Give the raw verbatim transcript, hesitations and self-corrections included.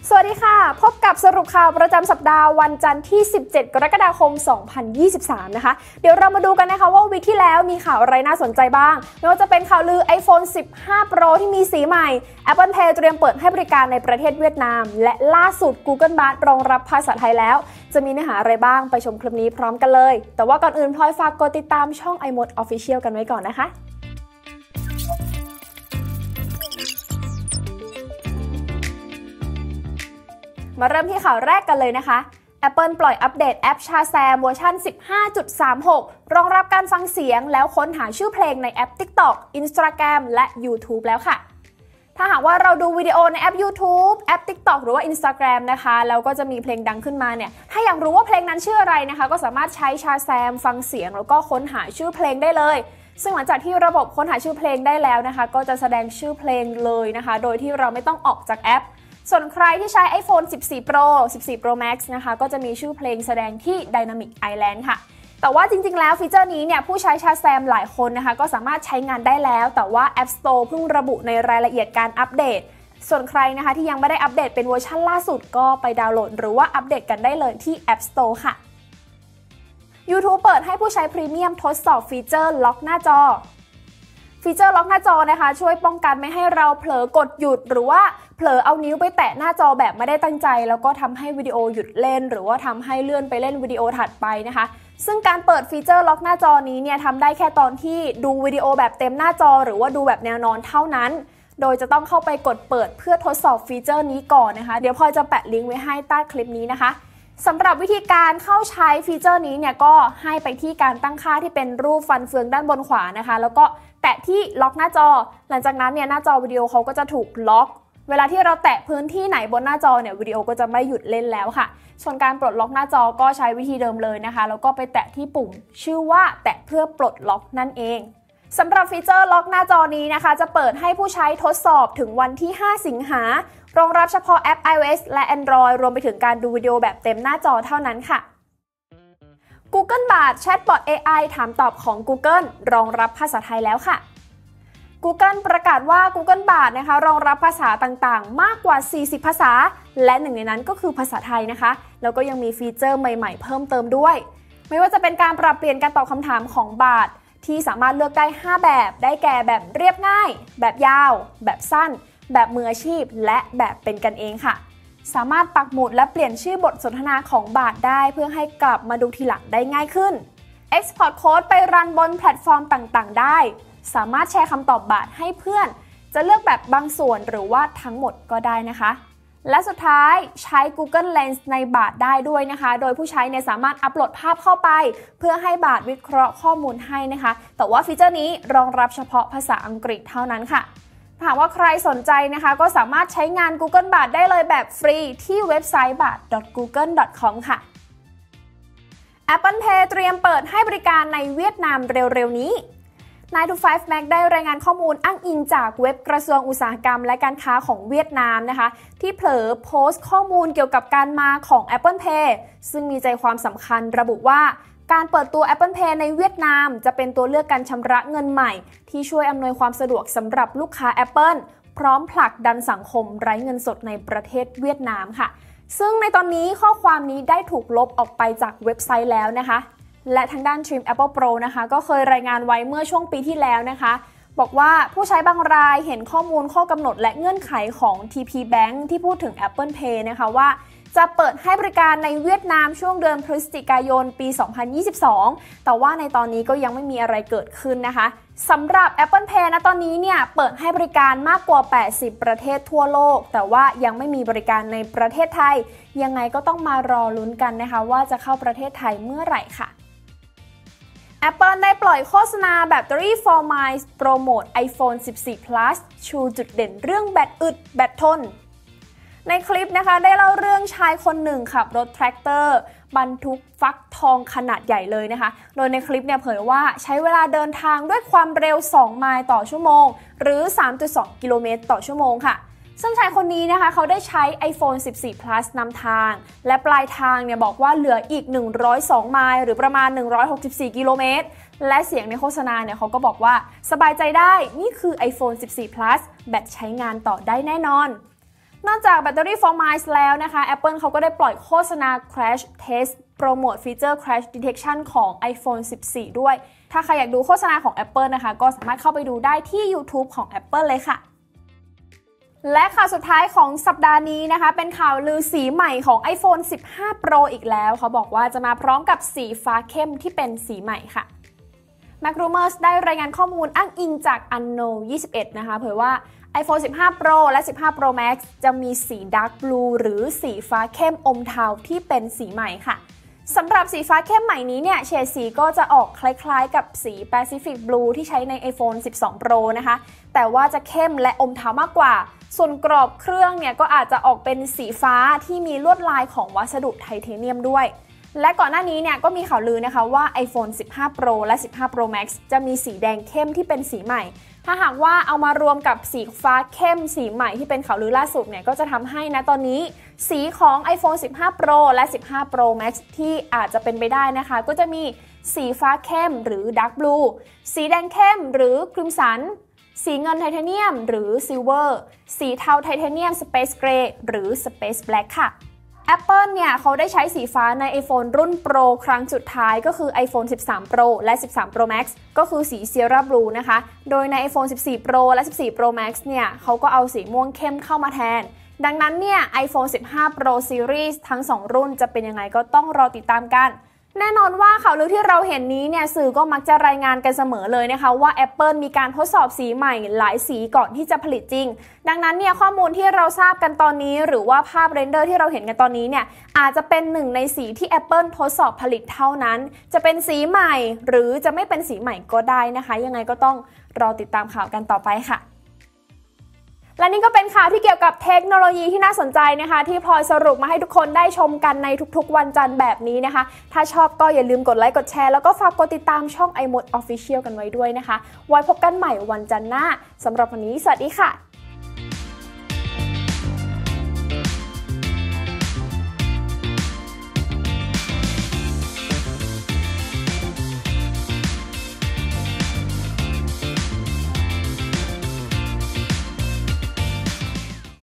สวัสดีค่ะพบกับสรุปข่าวประจำสัปดาห์วันจันทร์ที่สิบเจ็ดกรกฎาคมสองพันยี่สิบสามนะคะเดี๋ยวเรามาดูกันนะคะว่าวีคที่แล้วมีข่าวอะไรน่าสนใจบ้างไม่ว่าจะเป็นข่าวลือ ไอโฟนสิบห้า โปร ที่มีสีใหม่ Apple Pay เตรียมเปิดให้บริการในประเทศเวียดนามและล่าสุด Google Bard รองรับภาษาไทยแล้วจะมีเนื้อหาอะไรบ้างไปชมคลิปนี้พร้อมกันเลยแต่ว่าก่อนอื่นพลอยฝากกดติดตามช่อง iMode Official กันไว้ก่อนนะคะมาเริ่มที่ข่าวแรกกันเลยนะคะ Apple ปล่อยอัปเดตแอป Shazam เวอร์ชัน สิบห้าจุดสามหก รองรับการฟังเสียงแล้วค้นหาชื่อเพลงในแอป TikTok Instagram และ YouTube แล้วค่ะถ้าหากว่าเราดูวิดีโอในแอป YouTube แอป TikTok หรือว่า Instagram นะคะแล้วก็จะมีเพลงดังขึ้นมาเนี่ยถ้าอยากรู้ว่าเพลงนั้นชื่ออะไรนะคะก็สามารถใช้ Shazam ฟังเสียงแล้วก็ค้นหาชื่อเพลงได้เลยซึ่งหลังจากที่ระบบค้นหาชื่อเพลงได้แล้วนะคะก็จะแสดงชื่อเพลงเลยนะคะโดยที่เราไม่ต้องออกจากแอปส่วนใครที่ใช้ ไอโฟน สิบสี่ โปร สิบสี่ โปร แม็กซ์ นะคะก็จะมีชื่อเพลงแสดงที่ Dynamic Island ค่ะแต่ว่าจริงๆแล้วฟีเจอร์นี้เนี่ยผู้ใช้ Shazam หลายคนนะคะก็สามารถใช้งานได้แล้วแต่ว่า App Store เพิ่งระบุในรายละเอียดการอัปเดตส่วนใครนะคะที่ยังไม่ได้อัปเดตเป็นเวอร์ชันล่าสุดก็ไปดาวน์โหลดหรือว่าอัปเดตกันได้เลยที่ App Store ค่ะ YouTube เปิดให้ผู้ใช้พรีเมียมทดสอบฟีเจอร์ล็อกหน้าจอฟีเจอร์ล็อกหน้าจอนะคะช่วยป้องกันไม่ให้เราเผลอกดหยุดหรือว่าเผลอเอานิ้วไปแตะหน้าจอแบบไม่ได้ตั้งใจแล้วก็ทำให้วิดีโอหยุดเล่นหรือว่าทำให้เลื่อนไปเล่นวิดีโอถัดไปนะคะซึ่งการเปิดฟีเจอร์ล็อกหน้าจอนี้เนี่ยทำได้แค่ตอนที่ดูวิดีโอแบบเต็มหน้าจอหรือว่าดูแบบแนวนอนเท่านั้นโดยจะต้องเข้าไปกดเปิดเพื่อทดสอบฟีเจอร์นี้ก่อนนะคะเดี๋ยวพลอยจะแปะลิงก์ไว้ให้ใต้คลิปนี้นะคะสำหรับวิธีการเข้าใช้ฟีเจอร์นี้เนี่ยก็ให้ไปที่การตั้งค่าที่เป็นรูปฟันเฟืองด้านบนขวานะคะแล้วก็แตะที่ล็อกหน้าจอหลังจากนั้นเนี่ยหน้าจอวิดีโอเขาก็จะถูกล็อกเวลาที่เราแตะพื้นที่ไหนบนหน้าจอเนี่ยวิดีโอก็จะไม่หยุดเล่นแล้วค่ะส่วนการปลดล็อกหน้าจอก็ใช้วิธีเดิมเลยนะคะแล้วก็ไปแตะที่ปุ่มชื่อว่าแตะเพื่อปลดล็อกนั่นเองสำหรับฟีเจอร์ล็อกหน้าจอนี้นะคะจะเปิดให้ผู้ใช้ทดสอบถึงวันที่ห้าสิงหารองรับเฉพาะแอป iOS และ Android รวมไปถึงการดูวิดีโอแบบเต็มหน้าจอเท่านั้นค่ะ Google Bard แชทบอท เอ ไอ ถามตอบของ Google รองรับภาษาไทยแล้วค่ะ Google ประกาศว่า Google Bard นะคะรองรับภาษาต่างๆมากกว่าสี่สิบภาษาและหนึ่งในนั้นก็คือภาษาไทยนะคะแล้วก็ยังมีฟีเจอร์ใหม่ๆเพิ่มเติมด้วยไม่ว่าจะเป็นการปรับเปลี่ยนการตอบคำถามของ Bard ที่สามารถเลือกได้ห้าแบบได้แก่แบบเรียบง่ายแบบยาวแบบสั้นแบบมืออาชีพและแบบเป็นกันเองค่ะสามารถปักหมุดและเปลี่ยนชื่อบทสนทนาของบาร์ดได้เพื่อให้กลับมาดูทีหลังได้ง่ายขึ้น Export Code ไปรันบนแพลตฟอร์มต่างๆได้สามารถแชร์คำตอบบาร์ดให้เพื่อนจะเลือกแบบบางส่วนหรือว่าทั้งหมดก็ได้นะคะและสุดท้ายใช้ Google Lens ในบาร์ดได้ด้วยนะคะโดยผู้ใช้เนี่ยสามารถอัปโหลดภาพเข้าไปเพื่อให้บาร์ดวิเคราะห์ข้อมูลให้นะคะแต่ว่าฟีเจอร์นี้รองรับเฉพาะภาษาอังกฤษเท่านั้นค่ะหากว่าใครสนใจนะคะก็สามารถใช้งาน Google Bard ได้เลยแบบฟรีที่เว็บไซต์ บาร์ด ดอท กูเกิล ดอท คอม ค่ะ Apple Pay เตรียมเปิดให้บริการในเวียดนามเร็วๆนี้ไนน์ ทู ไฟว์ แม็ก ได้รายงานข้อมูลอ้างอิงจากเว็บกระทรวงอุตสาหกรรมและการค้าของเวียดนามนะคะที่เผลอโพสต์ข้อมูลเกี่ยวกับการมาของ Apple Pay ซึ่งมีใจความสำคัญระบุว่าการเปิดตัว Apple Pay ในเวียดนามจะเป็นตัวเลือกการชำระเงินใหม่ที่ช่วยอำนวยความสะดวกสำหรับลูกค้า Apple พร้อมผลักดันสังคมไร้เงินสดในประเทศเวียดนามค่ะซึ่งในตอนนี้ข้อความนี้ได้ถูกลบออกไปจากเว็บไซต์แล้วนะคะและทางด้านทีม Apple Pro นะคะก็เคยรายงานไว้เมื่อช่วงปีที่แล้วนะคะบอกว่าผู้ใช้บางรายเห็นข้อมูลข้อกำหนดและเงื่อนไขของ ที พี Bank ที่พูดถึง Apple Pay นะคะว่าจะเปิดให้บริการในเวียดนามช่วงเดือนพฤศจิกายนปี สองพันยี่สิบสองแต่ว่าในตอนนี้ก็ยังไม่มีอะไรเกิดขึ้นนะคะสำหรับ Apple Pay นะตอนนี้เนี่ยเปิดให้บริการมากกว่าแปดสิบประเทศทั่วโลกแต่ว่ายังไม่มีบริการในประเทศไทยยังไงก็ต้องมารอลุ้นกันนะคะว่าจะเข้าประเทศไทยเมื่อไหร่ค่ะ Apple ได้ปล่อยโฆษณาแบตเตอรี่ โฟร์ Miles โปรโมท ไอโฟน สิบสี่ พลัส ชูจุดเด่นเรื่องแบตอึดแบตทนในคลิปนะคะได้เล่าเรื่องชายคนหนึ่งขับรถแทรกเตอร์บรรทุกฟักทองขนาดใหญ่เลยนะคะโดยในคลิปเนี่ยเผยว่าใช้เวลาเดินทางด้วยความเร็วสองไมล์ต่อชั่วโมงหรือ สามจุดสอง กิโลเมตรต่อชั่วโมงค่ะซึ่งชายคนนี้นะคะเขาได้ใช้ ไอโฟน สิบสี่ พลัส นำทางและปลายทางเนี่ยบอกว่าเหลืออีกหนึ่งร้อยสองไมล์หรือประมาณหนึ่งร้อยหกสิบสี่กิโลเมตรและเสียงในโฆษณาเนี่ยเขาก็บอกว่าสบายใจได้นี่คือ ไอโฟน สิบสี่ พลัส แบตใช้งานต่อได้แน่นอนนอกจาก Battery for Miles แล้วนะคะ Apple เขาก็ได้ปล่อยโฆษณา Crash Test โปรโมทฟีเจอร์ Crash Detection ของ iPhone สิบสี่ ด้วยถ้าใครอยากดูโฆษณาของ Apple นะคะก็สามารถเข้าไปดูได้ที่ YouTube ของ Apple เลยค่ะและข่าวสุดท้ายของสัปดาห์นี้นะคะเป็นข่าวลือสีใหม่ของ iPhone สิบห้า Pro อีกแล้วเขาบอกว่าจะมาพร้อมกับสีฟ้าเข้มที่เป็นสีใหม่ค่ะ Mac Rumors ได้รายงานข้อมูลอ้างอิงจาก Unknown ยี่สิบเอ็ดนะคะเผยว่า iPhone สิบห้า Pro และ สิบห้า Pro Max จะมีสี Dark Blue หรือสีฟ้าเข้มอมเทาที่เป็นสีใหม่ค่ะสำหรับสีฟ้าเข้มใหม่นี้เนี่ยเฉดสีก็จะออกคล้ายๆกับสี Pacific Blue ที่ใช้ใน iPhone สิบสอง Pro นะคะแต่ว่าจะเข้มและอมเทามากกว่าส่วนกรอบเครื่องเนี่ยก็อาจจะออกเป็นสีฟ้าที่มีลวดลายของวัสดุไทเทเนียมด้วยและก่อนหน้านี้เนี่ยก็มีข่าวลือนะคะว่า iPhone สิบห้า Pro และ สิบห้า Pro Max จะมีสีแดงเข้มที่เป็นสีใหม่ถ้าหากว่าเอามารวมกับสีฟ้าเข้มสีใหม่ที่เป็นข่าวลือล่าสุดเนี่ยก็จะทำให้นะตอนนี้สีของ iPhone สิบห้า Pro และ สิบห้า Pro Max ที่อาจจะเป็นไปได้นะคะก็จะมีสีฟ้าเข้มหรือ Dark Blue สีแดงเข้มหรือ Crimson สีเงินไทเทเนียมหรือ Silver สีเทาไทเทเนียม Space Gray หรือ Space Black ค่ะ Apple เนี่ยเขาได้ใช้สีฟ้าใน iPhone รุ่น Pro ครั้งสุดท้ายก็คือ iPhone สิบสาม Pro และ สิบสาม Pro Max ก็คือสี Sierra Blue นะคะโดยใน iPhone สิบสี่ Pro และ สิบสี่ Pro Max เนี่ยเขาก็เอาสีม่วงเข้มเข้ามาแทนดังนั้นเนี่ย iPhone สิบห้า Pro Series ทั้งสองรุ่นจะเป็นยังไงก็ต้องรอติดตามกันแน่นอนว่าข่าวลือที่เราเห็นนี้เนี่ยสื่อก็มักจะรายงานกันเสมอเลยนะคะว่า Apple มีการทดสอบสีใหม่หลายสีก่อนที่จะผลิตจริงดังนั้นเนี่ยข้อมูลที่เราทราบกันตอนนี้หรือว่าภาพเรนเดอร์ที่เราเห็นกันตอนนี้เนี่ยอาจจะเป็นหนึ่งในสีที่ Apple ทดสอบผลิตเท่านั้นจะเป็นสีใหม่หรือจะไม่เป็นสีใหม่ก็ได้นะคะยังไงก็ต้องรอติดตามข่าวกันต่อไปค่ะและนี่ก็เป็นข่าวที่เกี่ยวกับเทคโนโลยีที่น่าสนใจนะคะที่พลอยสรุปมาให้ทุกคนได้ชมกันในทุกๆวันจันทร์แบบนี้นะคะถ้าชอบก็อย่าลืมกดไลค์กดแชร์แล้วก็ฝากกดติดตามช่อง iMode Official กันไว้ด้วยนะคะไว้พบกันใหม่วันจันทร์หน้าสำหรับวันนี้สวัสดีค่ะ